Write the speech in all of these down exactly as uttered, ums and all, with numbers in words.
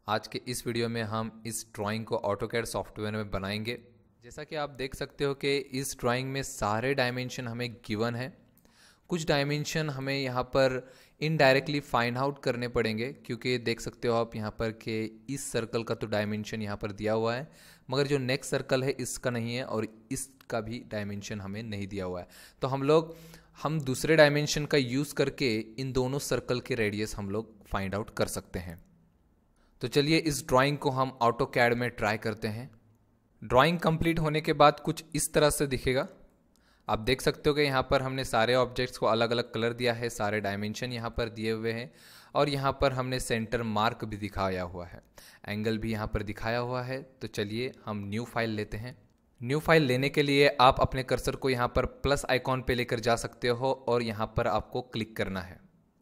आज के इस वीडियो में हम इस ड्राइंग को ऑटोकैड सॉफ्टवेयर में बनाएंगे। जैसा कि आप देख सकते हो कि इस ड्राइंग में सारे डायमेंशन हमें गिवन है। कुछ डायमेंशन हमें यहाँ पर इनडायरेक्टली फाइंड आउट करने पड़ेंगे, क्योंकि देख सकते हो आप यहाँ पर कि इस सर्कल का तो डायमेंशन यहाँ पर दिया हुआ है, मगर जो नेक्स्ट सर्कल है इसका नहीं है और इसका भी डायमेंशन हमें नहीं दिया हुआ है। तो हम लोग हम दूसरे डायमेंशन का यूज़ करके इन दोनों सर्कल के रेडियस हम लोग फाइंड आउट कर सकते हैं। तो चलिए इस ड्राइंग को हम ऑटोकैड में ट्राई करते हैं। ड्राइंग कंप्लीट होने के बाद कुछ इस तरह से दिखेगा। आप देख सकते हो कि यहाँ पर हमने सारे ऑब्जेक्ट्स को अलग अलग कलर दिया है, सारे डायमेंशन यहाँ पर दिए हुए हैं और यहाँ पर हमने सेंटर मार्क भी दिखाया हुआ है, एंगल भी यहाँ पर दिखाया हुआ है। तो चलिए हम न्यू फाइल लेते हैं। न्यू फाइल लेने के लिए आप अपने कर्सर को यहाँ पर प्लस आइकॉन पे लेकर जा सकते हो और यहाँ पर आपको क्लिक करना है।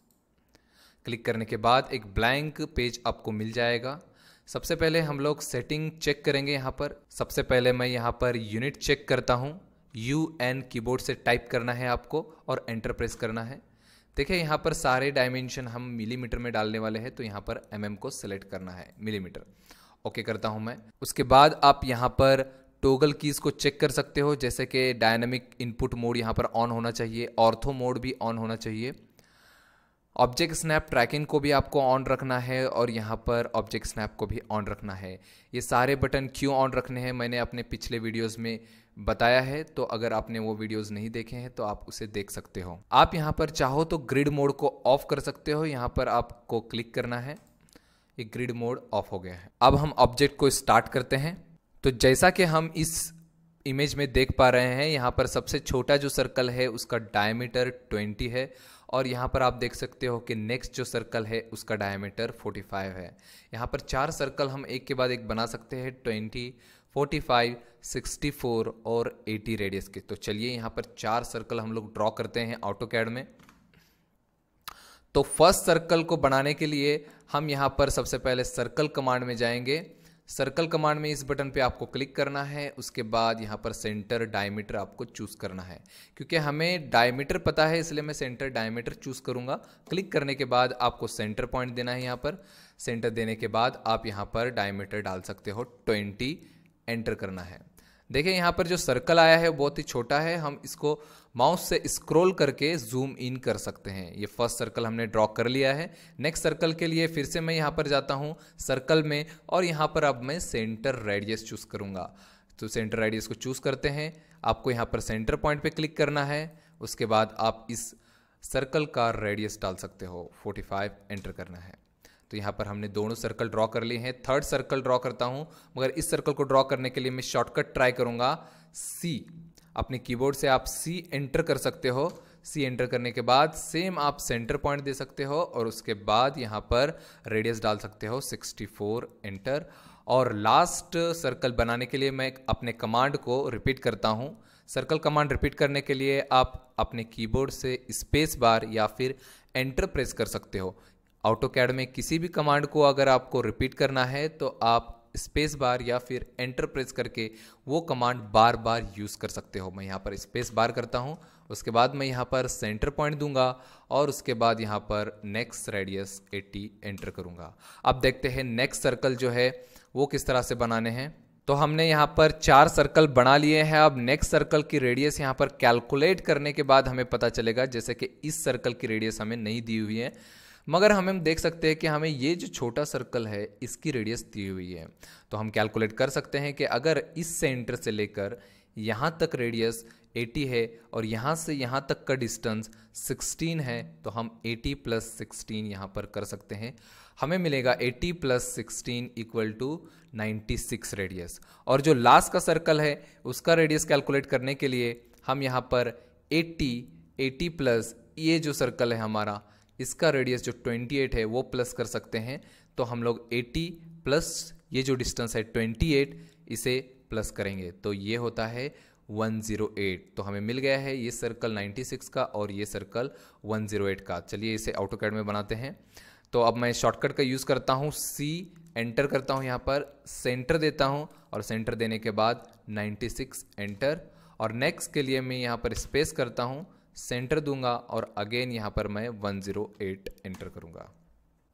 क्लिक करने के बाद एक ब्लैंक पेज आपको मिल जाएगा। सबसे पहले हम लोग सेटिंग चेक करेंगे। यहाँ पर सबसे पहले मैं यहाँ पर यूनिट चेक करता हूँ। यू एन कीबोर्ड से टाइप करना है आपको और एंटर प्रेस करना है। देखिए यहाँ पर सारे डायमेंशन हम मिलीमीटर में डालने वाले हैं, तो यहाँ पर एमएम को सिलेक्ट करना है, मिलीमीटर। ओके करता हूँ मैं। उसके बाद आप यहाँ पर टोगल कीज को चेक कर सकते हो, जैसे कि डायनामिक इनपुट मोड यहाँ पर ऑन होना चाहिए, ऑर्थो मोड भी ऑन होना चाहिए, ऑब्जेक्ट स्नैप ट्रैकिंग को भी आपको ऑन रखना है और यहाँ पर ऑब्जेक्ट स्नैप को भी ऑन रखना है। ये सारे बटन क्यों ऑन रखने हैं मैंने अपने पिछले वीडियोस में बताया है, तो अगर आपने वो वीडियोस नहीं देखे हैं तो आप उसे देख सकते हो। आप यहाँ पर चाहो तो ग्रिड मोड को ऑफ कर सकते हो, यहाँ पर आपको क्लिक करना है। ये ग्रिड मोड ऑफ हो गया है। अब हम ऑब्जेक्ट को स्टार्ट करते हैं। तो जैसा कि हम इस इमेज में देख पा रहे हैं, यहाँ पर सबसे छोटा जो सर्कल है उसका डायमीटर ट्वेंटी है और यहाँ पर आप देख सकते हो कि नेक्स्ट जो सर्कल है उसका डायमीटर फोर्टी फाइव है। यहाँ पर चार सर्कल हम एक के बाद एक बना सकते हैं, twenty, forty five, sixty four और एटी रेडियस के। तो चलिए यहाँ पर चार सर्कल हम लोग ड्रॉ करते हैं ऑटोकैड में। तो फर्स्ट सर्कल को बनाने के लिए हम यहाँ पर सबसे पहले सर्कल कमांड में जाएंगे। सर्कल कमांड में इस बटन पे आपको क्लिक करना है। उसके बाद यहाँ पर सेंटर डायमीटर आपको चूज करना है। क्योंकि हमें डायमीटर पता है इसलिए मैं सेंटर डायमीटर चूज करूंगा। क्लिक करने के बाद आपको सेंटर पॉइंट देना है। यहाँ पर सेंटर देने के बाद आप यहाँ पर डायमीटर डाल सकते हो, ट्वेंटी एंटर करना है। देखिए यहाँ पर जो सर्कल आया है बहुत ही छोटा है, हम इसको माउस से स्क्रॉल करके जूम इन कर सकते हैं। ये फर्स्ट सर्कल हमने ड्रॉ कर लिया है। नेक्स्ट सर्कल के लिए फिर से मैं यहाँ पर जाता हूँ सर्कल में और यहाँ पर अब मैं सेंटर रेडियस चूज करूँगा। तो सेंटर रेडियस को चूज करते हैं। आपको यहाँ पर सेंटर पॉइंट पे क्लिक करना है। उसके बाद आप इस सर्कल का रेडियस डाल सकते हो, फोर्टी फाइव एंटर करना है। तो यहाँ पर हमने दोनों सर्कल ड्रॉ कर लिए हैं। थर्ड सर्कल ड्रॉ करता हूँ, मगर इस सर्कल को ड्रॉ करने के लिए मैं शॉर्टकट ट्राई करूँगा, सी। अपने कीबोर्ड से आप सी एंटर कर सकते हो। सी एंटर करने के बाद सेम आप सेंटर पॉइंट दे सकते हो और उसके बाद यहाँ पर रेडियस डाल सकते हो, सिक्सटी फोर एंटर। और लास्ट सर्कल बनाने के लिए मैं अपने कमांड को रिपीट करता हूँ। सर्कल कमांड रिपीट करने के लिए आप अपने कीबोर्ड से स्पेस बार या फिर एंटर प्रेस कर सकते हो। ऑटोकैड में किसी भी कमांड को अगर आपको रिपीट करना है तो आप स्पेस बार या फिर एंटर प्रेस करके वो कमांड बार बार यूज़ कर सकते हो। मैं यहाँ पर स्पेस बार करता हूँ। उसके बाद मैं यहाँ पर सेंटर पॉइंट दूंगा और उसके बाद यहाँ पर नेक्स्ट रेडियस एटी एंटर करूँगा। अब देखते हैं नेक्स्ट सर्कल जो है वो किस तरह से बनाने हैं। तो हमने यहाँ पर चार सर्कल बना लिए हैं। अब नेक्स्ट सर्कल की रेडियस यहाँ पर कैलकुलेट करने के बाद हमें पता चलेगा, जैसे कि इस सर्कल की रेडियस हमें नहीं दी हुई है, मगर हमें देख सकते हैं कि हमें ये जो छोटा सर्कल है इसकी रेडियस दी हुई है। तो हम कैलकुलेट कर सकते हैं कि अगर इस सेंटर से लेकर यहाँ तक रेडियस एटी है और यहाँ से यहाँ तक का डिस्टेंस सिक्सटीन है, तो हम एटी प्लस सिक्सटीन यहाँ पर कर सकते हैं। हमें मिलेगा eighty plus sixteen equal to ninety six radius. और जो लास्ट का सर्कल है उसका रेडियस कैलकुलेट करने के लिए हम यहाँ पर एटी, एटी प्लस ये जो सर्कल है हमारा, इसका रेडियस जो अट्ठाईस है वो प्लस कर सकते हैं। तो हम लोग एटी प्लस ये जो डिस्टेंस है अट्ठाईस, इसे प्लस करेंगे तो ये होता है वन ज़ीरो एट। तो हमें मिल गया है ये सर्कल छियानवे का और ये सर्कल वन ज़ीरो एट का। चलिए इसे ऑटोकैड में बनाते हैं। तो अब मैं शॉर्टकट का यूज़ करता हूँ, सी एंटर करता हूँ, यहाँ पर सेंटर देता हूँ और सेंटर देने के बाद छियानवे एंटर। और नेक्स्ट के लिए मैं यहाँ पर स्पेस करता हूँ, सेंटर दूंगा और अगेन यहाँ पर मैं वन ज़ीरो एट एंटर करूंगा।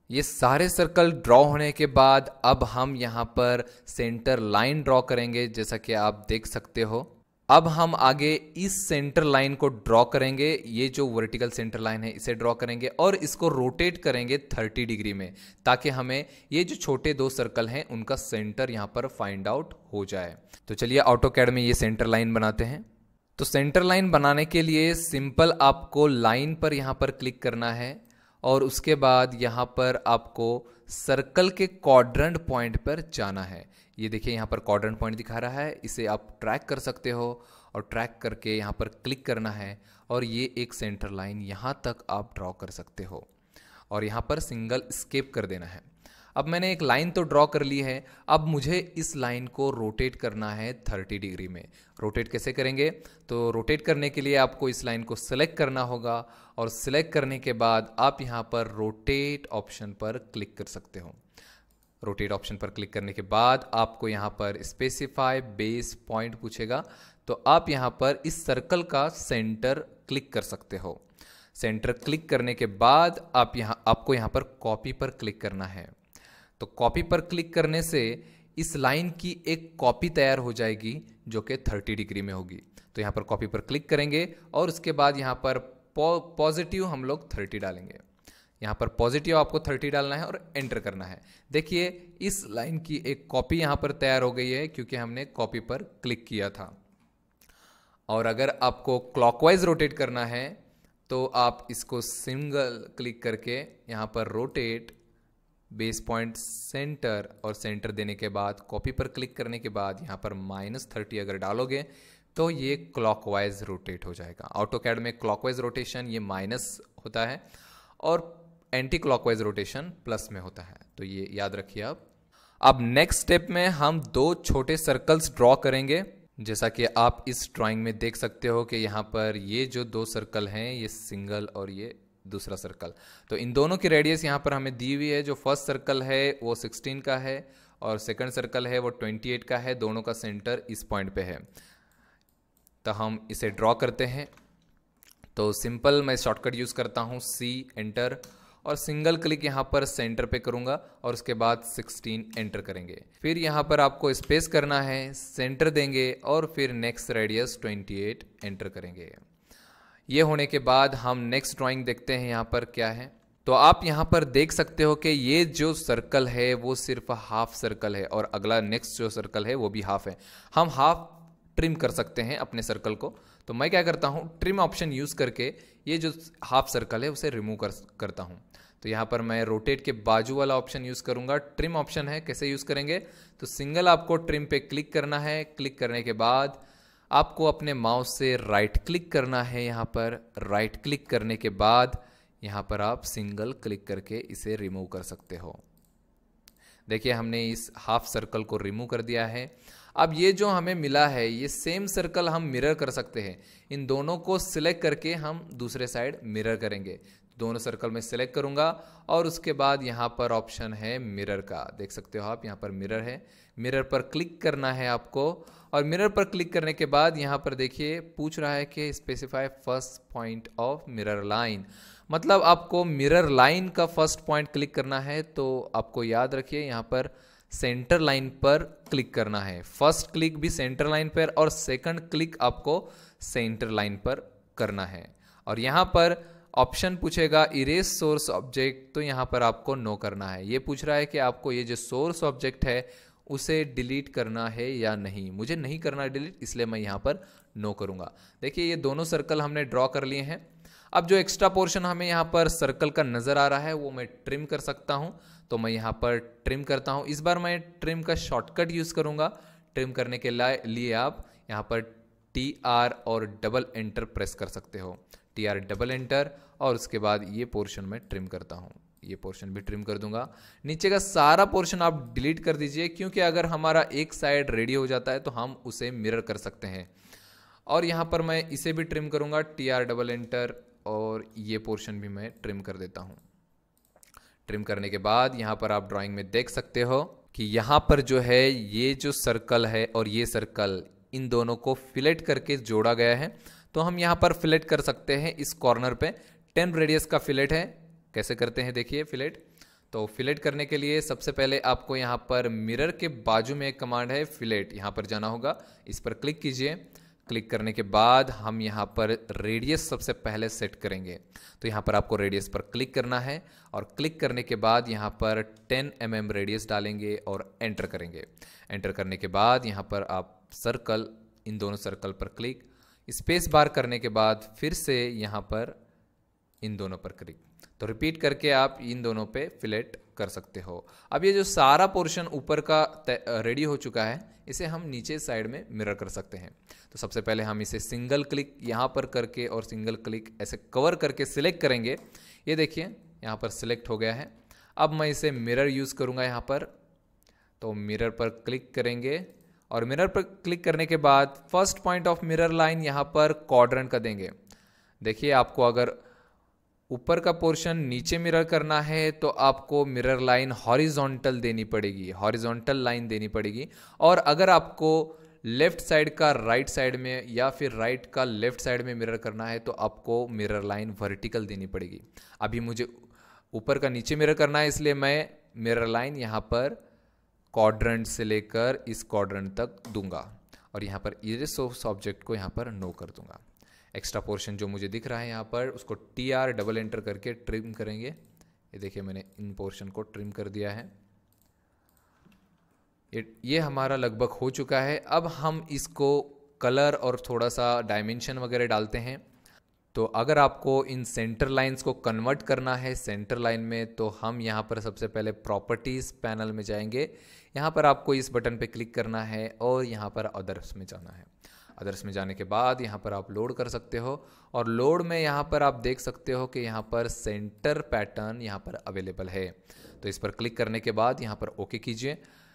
ये सारे सर्कल ड्रॉ होने के बाद अब हम यहाँ पर सेंटर लाइन ड्रॉ करेंगे, जैसा कि आप देख सकते हो। अब हम आगे इस सेंटर लाइन को ड्रॉ करेंगे, ये जो वर्टिकल सेंटर लाइन है इसे ड्रॉ करेंगे और इसको रोटेट करेंगे थर्टी डिग्री में, ताकि हमें ये जो छोटे दो सर्कल हैं उनका सेंटर यहाँ पर फाइंड आउट हो जाए। तो चलिए ऑटोकैड में ये सेंटर लाइन बनाते हैं। तो सेंटर लाइन बनाने के लिए सिंपल आपको लाइन पर यहाँ पर क्लिक करना है और उसके बाद यहाँ पर आपको सर्कल के क्वाड्रेंट पॉइंट पर जाना है। ये देखिए यहाँ पर क्वाड्रेंट पॉइंट दिखा रहा है, इसे आप ट्रैक कर सकते हो और ट्रैक करके यहाँ पर क्लिक करना है और ये एक सेंटर लाइन यहाँ तक आप ड्रॉ कर सकते हो और यहाँ पर सिंगल स्केप कर देना है। अब मैंने एक लाइन तो ड्रॉ कर ली है, अब मुझे इस लाइन को रोटेट करना है थर्टी डिग्री में। रोटेट कैसे करेंगे? तो रोटेट करने के लिए आपको इस लाइन को सिलेक्ट करना होगा और सिलेक्ट करने के बाद आप यहाँ पर रोटेट ऑप्शन पर क्लिक कर सकते हो। रोटेट ऑप्शन पर क्लिक करने के बाद आपको यहाँ पर स्पेसिफाई बेस पॉइंट पूछेगा, तो आप यहाँ पर इस सर्कल का सेंटर क्लिक कर सकते हो। सेंटर क्लिक करने के बाद आप यहाँ आपको यहाँ पर कॉपी पर क्लिक करना है। तो कॉपी पर क्लिक करने से इस लाइन की एक कॉपी तैयार हो जाएगी जो कि थर्टी डिग्री में होगी। तो यहाँ पर कॉपी पर क्लिक करेंगे और उसके बाद यहाँ पर पॉजिटिव हम लोग थर्टी डालेंगे। यहाँ पर पॉजिटिव आपको थर्टी डालना है और एंटर करना है। देखिए इस लाइन की एक कॉपी यहाँ पर तैयार हो गई है क्योंकि हमने कॉपी पर क्लिक किया था। और अगर आपको क्लॉकवाइज रोटेट करना है तो आप इसको सिंगल क्लिक करके यहाँ पर रोटेट बेस पॉइंट सेंटर और सेंटर देने के बाद कॉपी पर क्लिक करने के बाद यहाँ पर माइनस थर्टी अगर डालोगे तो ये क्लॉकवाइज रोटेट हो जाएगा। ऑटोकैड में क्लॉकवाइज रोटेशन ये माइनस होता है और एंटी क्लॉकवाइज रोटेशन प्लस में होता है, तो ये याद रखिए आप। अब नेक्स्ट स्टेप में हम दो छोटे सर्कल्स ड्रॉ करेंगे, जैसा कि आप इस ड्राइंग में देख सकते हो कि यहाँ पर ये जो दो सर्कल हैं ये सिंगल और ये दूसरा सर्कल, तो इन दोनों की रेडियस यहाँ पर हमें दी हुई है। जो फर्स्ट सर्कल है वो सिक्सटीन का है और सेकंड सर्कल है वो ट्वेंटी एट का है। दोनों का सेंटर इस पॉइंट पे है, तो हम इसे ड्रॉ करते हैं। तो सिंपल मैं शॉर्टकट यूज़ करता हूँ, सी एंटर और सिंगल क्लिक यहाँ पर सेंटर पे करूँगा और उसके बाद सिक्सटीन एंटर करेंगे। फिर यहाँ पर आपको स्पेस करना है, सेंटर देंगे और फिर next radius twenty eight enter करेंगे। ये होने के बाद हम नेक्स्ट ड्राइंग देखते हैं यहाँ पर क्या है। तो आप यहाँ पर देख सकते हो कि ये जो सर्कल है वो सिर्फ हाफ सर्कल है और अगला नेक्स्ट जो सर्कल है वो भी हाफ है। हम हाफ ट्रिम कर सकते हैं अपने सर्कल को, तो मैं क्या करता हूँ ट्रिम ऑप्शन यूज़ करके ये जो हाफ सर्कल है उसे रिमूव कर करता हूँ। तो यहाँ पर मैं रोटेट के बाजू वाला ऑप्शन यूज़ करूँगा। ट्रिम ऑप्शन है, कैसे यूज़ करेंगे? तो सिंगल आपको ट्रिम पे क्लिक करना है। क्लिक करने के बाद आपको अपने माउस से राइट क्लिक करना है। यहाँ पर राइट क्लिक करने के बाद यहाँ पर आप सिंगल क्लिक करके इसे रिमूव कर सकते हो। देखिए हमने इस हाफ सर्कल को रिमूव कर दिया है। अब ये जो हमें मिला है ये सेम सर्कल हम मिरर कर सकते हैं। इन दोनों को सिलेक्ट करके हम दूसरे साइड मिरर करेंगे। दोनों सर्कल में सिलेक्ट करूंगा और उसके बाद यहाँ पर ऑप्शन है मिरर का, देख सकते हो आप यहाँ पर मिरर है। मिरर पर क्लिक करना है आपको और मिरर पर क्लिक करने के बाद यहाँ पर देखिए पूछ रहा है कि specify first point of mirror line, मतलब आपको मिरर लाइन का फर्स्ट पॉइंट क्लिक करना है। तो आपको याद रखिए यहाँ पर सेंटर लाइन पर क्लिक करना है। फर्स्ट क्लिक भी सेंटर लाइन पर और सेकंड क्लिक आपको सेंटर लाइन पर करना है। और यहाँ पर ऑप्शन पूछेगा इरेज सोर्स ऑब्जेक्ट, तो यहाँ पर आपको नो करना है। ये पूछ रहा है कि आपको ये जो सोर्स ऑब्जेक्ट है उसे डिलीट करना है या नहीं। मुझे नहीं करना डिलीट, इसलिए मैं यहाँ पर नो करूँगा। देखिए ये दोनों सर्कल हमने ड्रॉ कर लिए हैं। अब जो एक्स्ट्रा पोर्शन हमें यहाँ पर सर्कल का नज़र आ रहा है वो मैं ट्रिम कर सकता हूँ, तो मैं यहाँ पर ट्रिम करता हूँ। इस बार मैं ट्रिम का शॉर्टकट यूज़ करूँगा। ट्रिम करने के लिए आप यहाँ पर टी आर और डबल एंटर प्रेस कर सकते हो। टी आर डबल एंटर और उसके बाद ये पोर्शन मैं ट्रिम करता हूँ। ये पोर्शन भी ट्रिम कर दूंगा। नीचे का सारा पोर्शन आप डिलीट कर दीजिए, क्योंकि अगर हमारा एक साइड रेडी हो जाता है तो हम उसे मिरर कर सकते हैं। और यहाँ पर मैं इसे भी ट्रिम करूँगा, टी आर डबल एंटर, और ये पोर्शन भी मैं ट्रिम कर देता हूँ। ट्रिम करने के बाद यहाँ पर आप ड्राइंग में देख सकते हो कि यहाँ पर जो है ये जो सर्कल है और ये सर्कल, इन दोनों को फिलेट करके जोड़ा गया है। तो हम यहाँ पर फिलेट कर सकते हैं। इस कॉर्नर पे टेन रेडियस का फिलेट है। कैसे करते हैं देखिए फिलेट। तो फिलेट करने के लिए सबसे पहले आपको यहाँ पर मिरर के बाजू में एक कमांड है फिलेट, यहाँ पर जाना होगा, इस पर क्लिक कीजिए। क्लिक करने के बाद हम यहाँ पर रेडियस सबसे पहले सेट करेंगे, तो यहाँ पर आपको रेडियस पर क्लिक करना है और क्लिक करने के बाद यहाँ पर टेन एम एम रेडियस डालेंगे और एंटर करेंगे। एंटर करने के बाद यहाँ पर आप सर्कल, इन दोनों सर्कल पर क्लिक, स्पेस बार करने के बाद फिर से यहाँ पर इन दोनों पर क्लिक, तो रिपीट करके आप इन दोनों पे फिलेट कर सकते हो। अब ये जो सारा पोर्शन ऊपर का रेडी हो चुका है, इसे हम नीचे साइड में मिरर कर सकते हैं। तो सबसे पहले हम इसे सिंगल क्लिक यहाँ पर करके और सिंगल क्लिक ऐसे कवर करके सिलेक्ट करेंगे। ये देखिए यहाँ पर सिलेक्ट हो गया है। अब मैं इसे मिरर यूज़ करूँगा यहाँ पर, तो मिरर पर क्लिक करेंगे और मिरर पर क्लिक करने के बाद first point of mirror line यहाँ पर क्वाड्रेंट का देंगे। देखिए आपको अगर ऊपर का पोर्शन नीचे मिरर करना है तो आपको मिरर लाइन हॉरिजॉन्टल देनी पड़ेगी, हॉरिजॉन्टल लाइन देनी पड़ेगी। और अगर आपको लेफ्ट साइड का राइट साइड में या फिर राइट का लेफ्ट साइड में मिरर करना है तो आपको मिरर लाइन वर्टिकल देनी पड़ेगी। अभी मुझे ऊपर का नीचे मिरर करना है, इसलिए मैं मिरर लाइन यहाँ पर क्वाड्रेंट से लेकर इस क्वाड्रेंट तक दूंगा और यहाँ पर इरेज ऑफ ऑब्जेक्ट को यहाँ पर नो कर दूंगा। एक्स्ट्रा पोर्शन जो मुझे दिख रहा है यहाँ पर, उसको टी आर डबल एंटर करके ट्रिम करेंगे। ये देखिए मैंने इन पोर्शन को ट्रिम कर दिया है। ये ये हमारा लगभग हो चुका है। अब हम इसको कलर और थोड़ा सा डायमेंशन वगैरह डालते हैं। तो अगर आपको इन सेंटर लाइंस को कन्वर्ट करना है सेंटर लाइन में, तो हम यहाँ पर सबसे पहले प्रॉपर्टीज़ पैनल में जाएंगे। यहाँ पर आपको इस बटन पे क्लिक करना है और यहाँ पर अदर्स में जाना है। अदर्स में जाने के बाद यहाँ पर आप लोड कर सकते हो और लोड में यहाँ पर आप देख सकते हो कि यहाँ पर सेंटर पैटर्न यहाँ पर अवेलेबल है। तो इस पर क्लिक करने के बाद यहाँ पर ओके कीजिए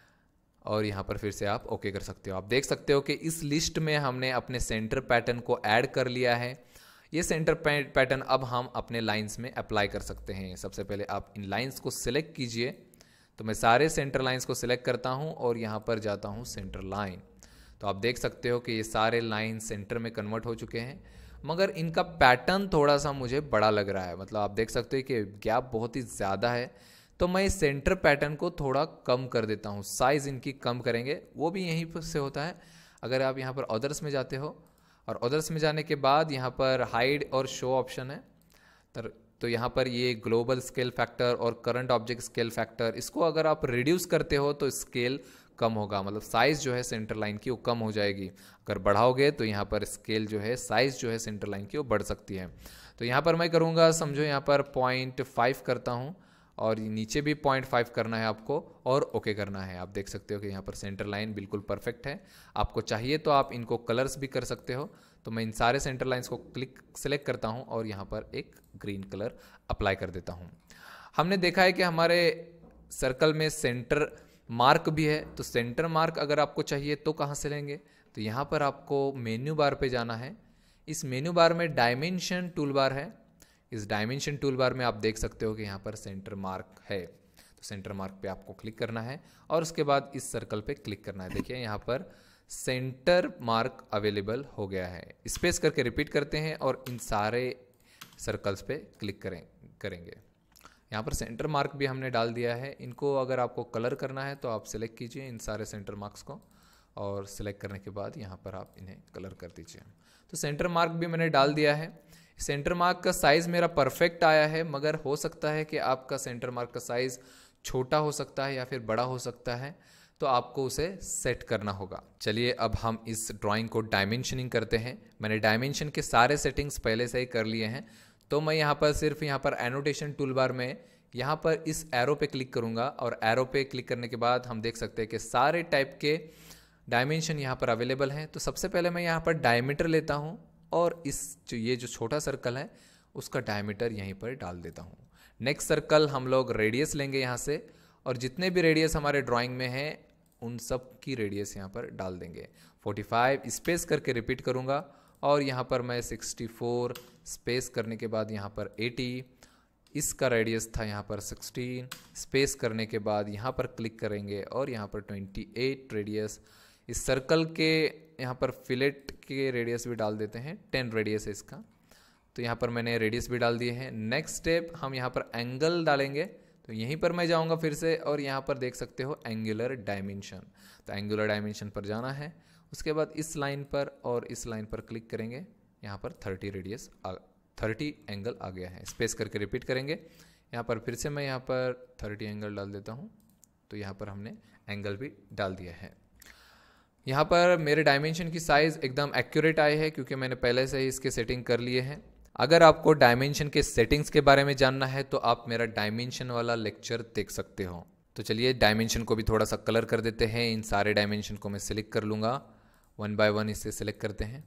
और यहाँ पर फिर से आप ओके कर सकते हो। आप देख सकते हो कि इस लिस्ट में हमने अपने सेंटर पैटर्न को ऐड कर लिया है। ये सेंटर पैटर्न अब हम अपने लाइंस में अप्लाई कर सकते हैं। सबसे पहले आप इन लाइंस को सिलेक्ट कीजिए। तो मैं सारे सेंटर लाइंस को सिलेक्ट करता हूँ और यहाँ पर जाता हूँ सेंटर लाइन। तो आप देख सकते हो कि ये सारे लाइन सेंटर में कन्वर्ट हो चुके हैं, मगर इनका पैटर्न थोड़ा सा मुझे बड़ा लग रहा है। मतलब आप देख सकते हो कि गैप बहुत ही ज़्यादा है। तो मैं इस सेंटर पैटर्न को थोड़ा कम कर देता हूँ, साइज़ इनकी कम करेंगे, वो भी यहीं पर से होता है। अगर आप यहाँ पर अदर्स में जाते हो और अदर्स में जाने के बाद यहाँ पर हाइड और शो ऑप्शन है, तो यहाँ पर ये ग्लोबल स्केल फैक्टर और करंट ऑब्जेक्ट स्केल फैक्टर, इसको अगर आप रिड्यूस करते हो तो स्केल कम होगा, मतलब साइज़ जो है सेंटर लाइन की वो कम हो जाएगी। अगर बढ़ाओगे तो यहाँ पर स्केल जो है, साइज़ जो है सेंटर लाइन की वो बढ़ सकती है। तो यहाँ पर मैं करूँगा, समझो यहाँ पर पॉइंट फाइव करता हूँ और नीचे भी पॉइंट फाइव करना है आपको और ओके करना है। आप देख सकते हो कि यहाँ पर सेंटर लाइन बिल्कुल परफेक्ट है। आपको चाहिए तो आप इनको कलर्स भी कर सकते हो। तो मैं इन सारे सेंटर लाइंस को क्लिक सेलेक्ट करता हूँ और यहाँ पर एक ग्रीन कलर अप्लाई कर देता हूँ। हमने देखा है कि हमारे सर्कल में सेंटर मार्क भी है, तो सेंटर मार्क अगर आपको चाहिए तो कहाँ से लेंगे, तो यहाँ पर आपको मेन्यू बार पे जाना है। इस मेन्यू बार में डायमेंशन टूल बार है। इस डायमेंशन टूल बार में आप देख सकते हो कि यहाँ पर सेंटर मार्क है। तो सेंटर मार्क पे आपको क्लिक करना है और उसके बाद इस सर्कल पे क्लिक करना है। देखिए यहाँ पर सेंटर मार्क अवेलेबल हो गया है। स्पेस करके रिपीट करते हैं और इन सारे सर्कल्स पे क्लिक करें करेंगे यहाँ पर सेंटर मार्क भी हमने डाल दिया है। इनको अगर आपको कलर करना है तो आप सिलेक्ट कीजिए इन सारे सेंटर मार्क्स को और सिलेक्ट करने के बाद यहाँ पर आप इन्हें कलर कर दीजिए। तो सेंटर मार्क भी मैंने डाल दिया है। सेंटर मार्क का साइज़ मेरा परफेक्ट आया है, मगर हो सकता है कि आपका सेंटर मार्क का साइज़ छोटा हो सकता है या फिर बड़ा हो सकता है, तो आपको उसे सेट करना होगा। चलिए अब हम इस ड्राइंग को डायमेंशनिंग करते हैं। मैंने डायमेंशन के सारे सेटिंग्स पहले से ही कर लिए हैं। तो मैं यहाँ पर सिर्फ यहाँ पर एनोटेशन टूल बार में यहाँ पर इस एरो पे क्लिक करूँगा और एरो पे क्लिक करने के बाद हम देख सकते हैं कि सारे टाइप के डायमेंशन यहाँ पर अवेलेबल हैं। तो सबसे पहले मैं यहाँ पर डायमीटर लेता हूँ और इस जो ये जो छोटा सर्कल है उसका डायमीटर यहीं पर डाल देता हूँ। नेक्स्ट सर्कल हम लोग रेडियस लेंगे यहाँ से और जितने भी रेडियस हमारे ड्राइंग में हैं उन सब की रेडियस यहाँ पर डाल देंगे। पैंतालीस स्पेस करके रिपीट करूँगा और यहाँ पर मैं चौंसठ स्पेस करने के बाद यहाँ पर अस्सी, इसका रेडियस था यहाँ पर सोलह, स्पेस करने के बाद यहाँ पर क्लिक करेंगे और यहाँ पर अट्ठाईस रेडियस। इस सर्कल के यहाँ पर फिलेट के रेडियस भी डाल देते हैं, दस रेडियस है इसका। तो यहाँ पर मैंने रेडियस भी डाल दिए हैं। नेक्स्ट स्टेप हम यहाँ पर एंगल डालेंगे। तो यहीं पर मैं जाऊंगा फिर से और यहाँ पर देख सकते हो एंगुलर डायमेंशन। तो एंगुलर डायमेंशन पर जाना है, उसके बाद इस लाइन पर और इस लाइन पर क्लिक करेंगे। यहाँ पर थर्टी रेडियस थर्टी एंगल आ गया है। स्पेस करके रिपीट करेंगे। यहाँ पर फिर से मैं यहाँ पर थर्टी एंगल डाल देता हूँ। तो यहाँ पर हमने एंगल भी डाल दिया है। यहाँ पर मेरे डायमेंशन की साइज़ एकदम एक्यूरेट आई है क्योंकि मैंने पहले से ही इसके सेटिंग कर लिए हैं। अगर आपको डायमेंशन के सेटिंग्स के बारे में जानना है तो आप मेरा डायमेंशन वाला लेक्चर देख सकते हो। तो चलिए डायमेंशन को भी थोड़ा सा कलर कर देते हैं। इन सारे डायमेंशन को मैं सिलेक्ट कर लूँगा, वन बाय वन इसे सिलेक्ट करते हैं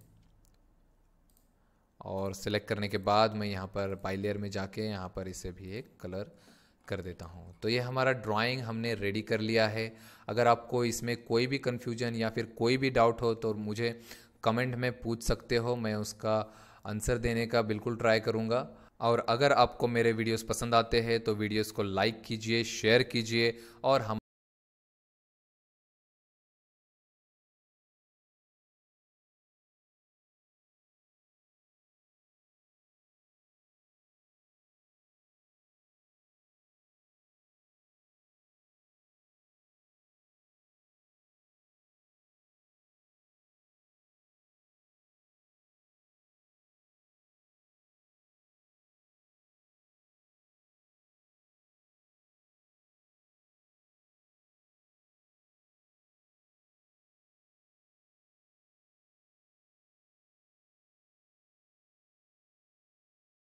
और सिलेक्ट करने के बाद मैं यहाँ पर बाई लेयर में जाके यहाँ पर इसे भी एक कलर कर देता हूँ। तो ये हमारा ड्राइंग हमने रेडी कर लिया है। अगर आपको इसमें कोई भी कन्फ्यूजन या फिर कोई भी डाउट हो तो मुझे कमेंट में पूछ सकते हो, मैं उसका आंसर देने का बिल्कुल ट्राई करूँगा। और अगर आपको मेरे वीडियोस पसंद आते हैं तो वीडियोस को लाइक कीजिए, शेयर कीजिए और हम